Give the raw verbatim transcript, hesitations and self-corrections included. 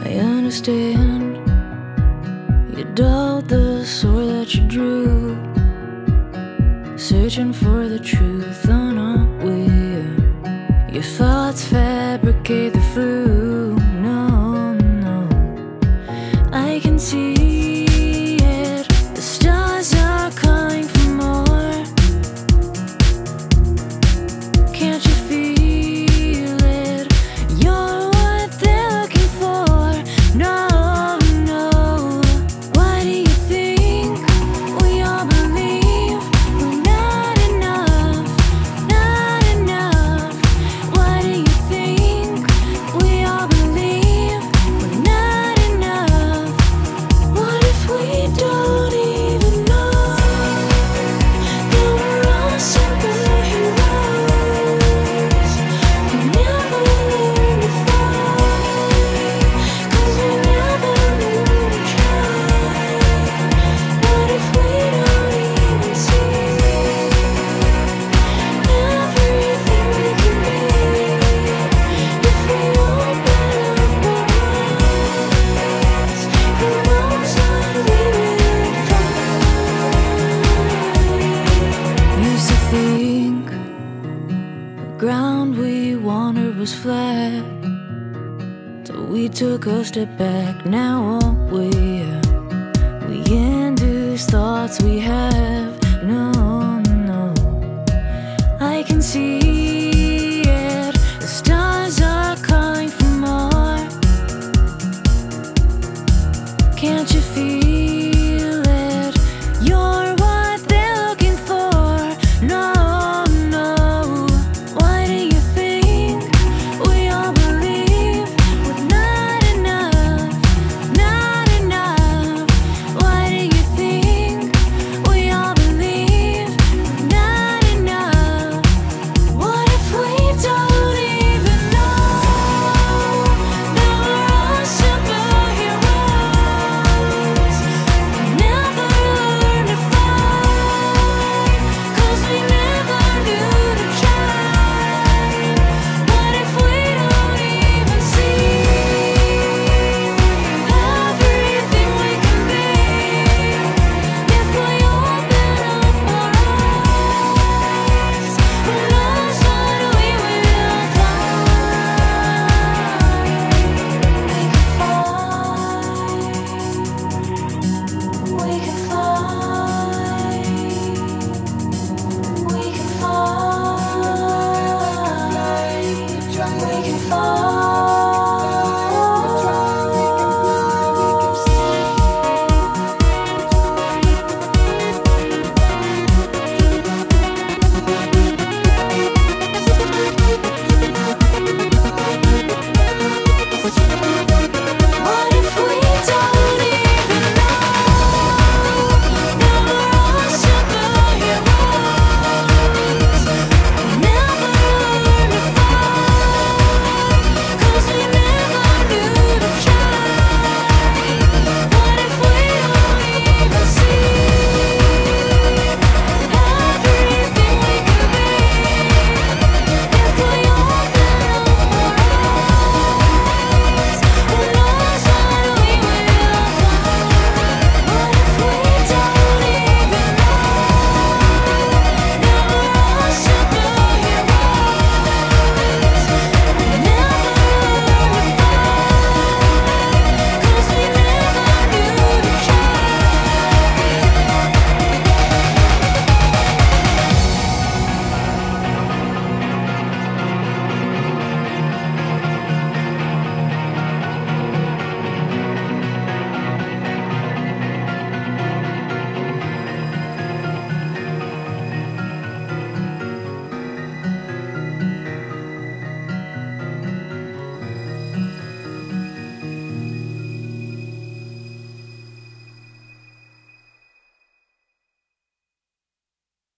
I understand. You dulled the sword that you drew, searching for the truth, unaware. Your thoughts fabricate the flu. No, no, I can see it. The stars are calling for more. Can't you feel it? You're what they're looking for. No, no. Why do you think we all believe we're not enough? Not enough. Why do you think we all believe we're not enough? What if we don't even know that we're all superheroes? We never learn to fight, 'cause we never learn to try. What if we don't even see everything we can be if we open up our eyes? Who knows what we will find? Used to think the ground we wandered was flat, till we took a step back. Now all we we induce thoughts we have. No, no, I can see